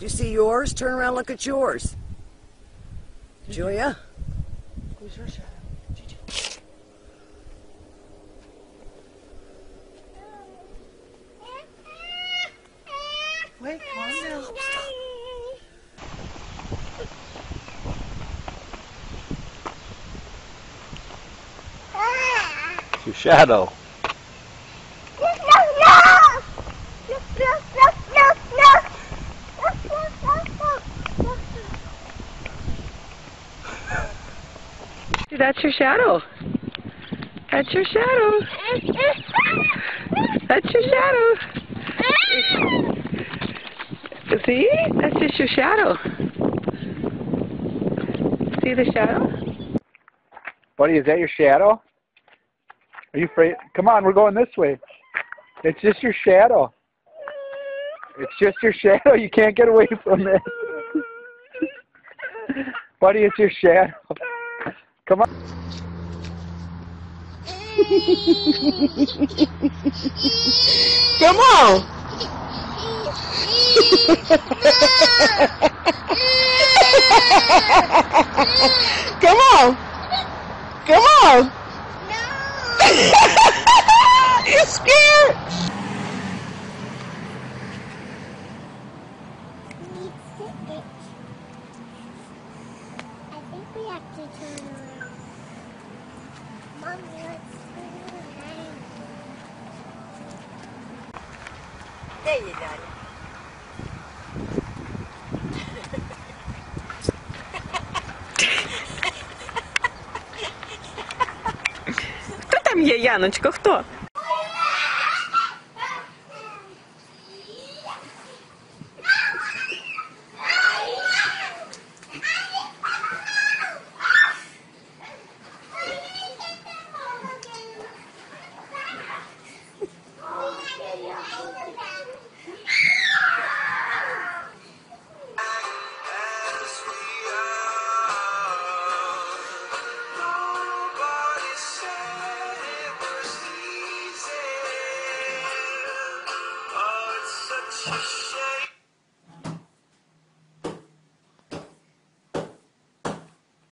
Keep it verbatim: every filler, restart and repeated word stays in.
Do you see yours? Turn around, look at yours. Julia? Who's your shadow? Gigi. Wait, calm down. It's your shadow. That's your shadow. That's your shadow. That's your shadow. See? That's just your shadow. See the shadow? Buddy, is that your shadow? Are you afraid? Come on, we're going this way. It's just your shadow. It's just your shadow. You can't get away from it. Buddy, it's your shadow. Come on. Come on. Come on. Come on. You're scared. I think we have to turn around. Mommy, let's turn around. There you got it. Хто там є, Яночко, хто? Shh.